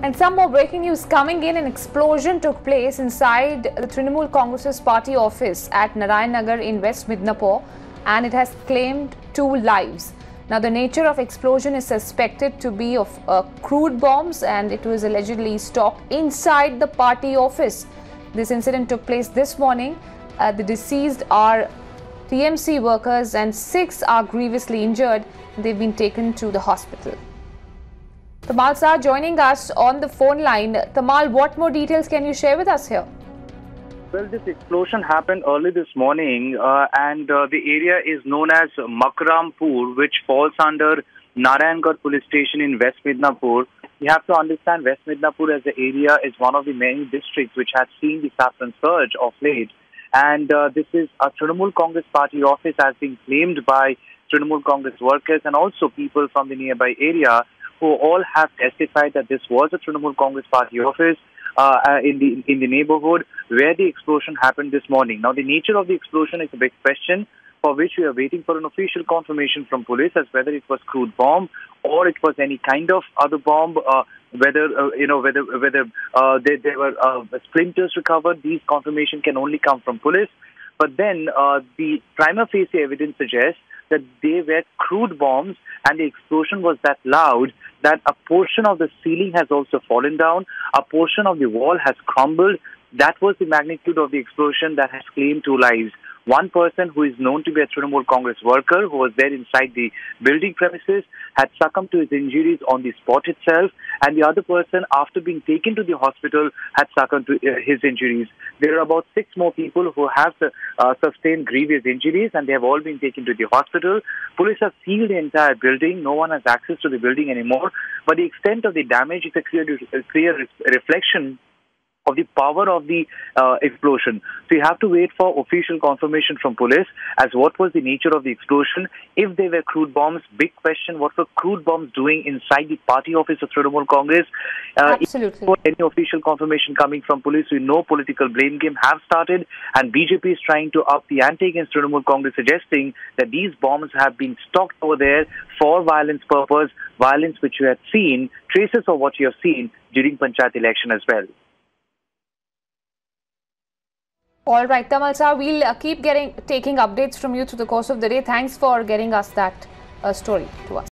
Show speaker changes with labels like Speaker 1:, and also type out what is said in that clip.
Speaker 1: And some more breaking news coming in. An explosion took place inside the Trinamool Congress's party office at Narayangar in West Midnapore, and it has claimed 2 lives. Now, the nature of explosion is suspected to be of crude bombs, and it was allegedly stocked inside the party office. This incident took place this morning. The deceased are TMC workers and 6 are grievously injured. They've been taken to the hospital. Tamal sir joining us on the phone line. Tamal, what more details can you share with us here?
Speaker 2: Well, this explosion happened early this morning and the area is known as Makrampur, which falls under Narayangar police station in West Midnapore. You have to understand West Midnapore as the area is one of the many districts which has seen the saffron surge of late. And this is a Trinamool Congress party office has been claimed by Trinamool Congress workers and also people from the nearby area, who all have testified that this was a Trinamool Congress party office in the neighborhood where the explosion happened this morning. Now, the nature of the explosion is a big question for which we are waiting for an official confirmation from police as whether it was crude bomb or it was any kind of other bomb. Whether there were splinters recovered. These confirmation can only come from police. But then the prima facie evidence suggests that they were crude bombs and the explosion was that loud that a portion of the ceiling has also fallen down, a portion of the wall has crumbled. That was the magnitude of the explosion that has claimed 2 lives. One person who is known to be a Trinamool Congress worker who was there inside the building premises had succumbed to his injuries on the spot itself, and the other person, after being taken to the hospital, had succumbed to his injuries. There are about 6 more people who have sustained grievous injuries, and they have all been taken to the hospital. Police have sealed the entire building. No one has access to the building anymore, but the extent of the damage is a clear reflection of the power of the explosion. So you have to wait for official confirmation from police as what was the nature of the explosion. If they were crude bombs, big question, what were crude bombs doing inside the party office of Trinamool Congress?
Speaker 1: Absolutely.
Speaker 2: Before any official confirmation coming from police, we know political blame game have started and BJP is trying to up the ante against Trinamool Congress, suggesting that these bombs have been stocked over there for violence purpose, violence which you had seen, traces of what you have seen during Panchayat election as well.
Speaker 1: All right, Tamal sir, we'll keep taking updates from you through the course of the day. Thanks for getting us that story to us.